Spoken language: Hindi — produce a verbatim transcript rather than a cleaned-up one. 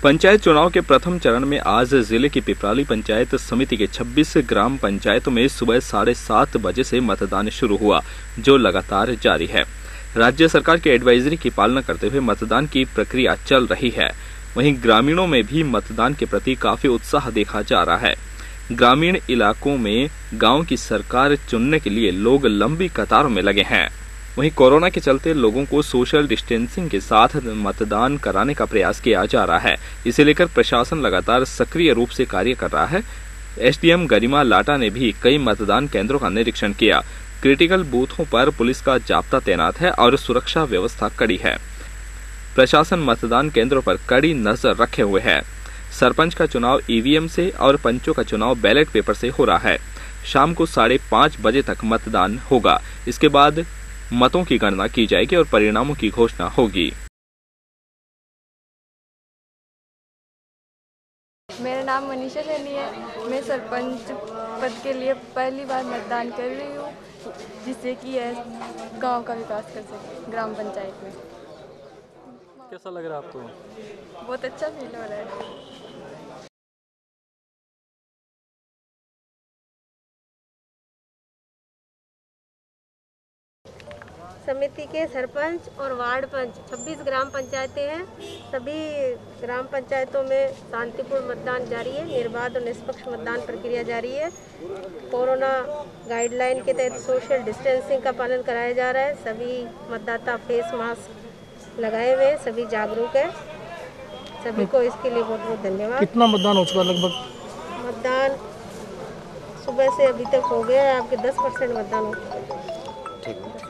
पंचायत चुनाव के प्रथम चरण में आज जिले की पिपराली पंचायत समिति के छब्बीस ग्राम पंचायतों में सुबह साढ़े सात बजे से मतदान शुरू हुआ, जो लगातार जारी है। राज्य सरकार की एडवाइजरी की पालना करते हुए मतदान की प्रक्रिया चल रही है। वहीं ग्रामीणों में भी मतदान के प्रति काफी उत्साह देखा जा रहा है। ग्रामीण इलाकों में गांव की सरकार चुनने के लिए लोग लंबी कतारों में लगे हैं। वहीं कोरोना के चलते लोगों को सोशल डिस्टेंसिंग के साथ मतदान कराने का प्रयास किया जा रहा है। इसे लेकर प्रशासन लगातार सक्रिय रूप से कार्य कर रहा है। एसडीएम गरिमा लाटा ने भी कई मतदान केंद्रों का निरीक्षण किया। क्रिटिकल बूथों पर पुलिस का जाब्ता तैनात है और सुरक्षा व्यवस्था कड़ी है। प्रशासन मतदान केंद्रों पर कड़ी नजर रखे हुए है। सरपंच का चुनाव ईवीएम से और पंचों का चुनाव बैलेट पेपर से हो रहा है। शाम को साढ़े पाँच बजे तक मतदान होगा। इसके बाद मतों की गणना की जाएगी और परिणामों की घोषणा होगी। मेरा नाम मनीषा सैनी है। मैं सरपंच पद के लिए पहली बार मतदान कर रही हूँ, जिससे कि यह गांव का विकास कर सके ग्राम पंचायत में। कैसा लग रहा है आपको? बहुत अच्छा फील हो रहा है। समिति के सरपंच और वार्ड पंच छब्बीस ग्राम पंचायतें हैं। सभी ग्राम पंचायतों में शांतिपूर्ण मतदान जारी है। निर्बाध और निष्पक्ष मतदान प्रक्रिया जारी है। कोरोना गाइडलाइन के तहत सोशल डिस्टेंसिंग का पालन कराया जा रहा है। सभी मतदाता फेस मास्क लगाए हुए हैं। सभी जागरूक है। सभी को इसके लिए बहुत बहुत धन्यवाद। कितना मतदान हो चुका लगभग? मतदान सुबह से अभी तक हो गया है, आपके दस परसेंट मतदान हो चुका है। ठीक है।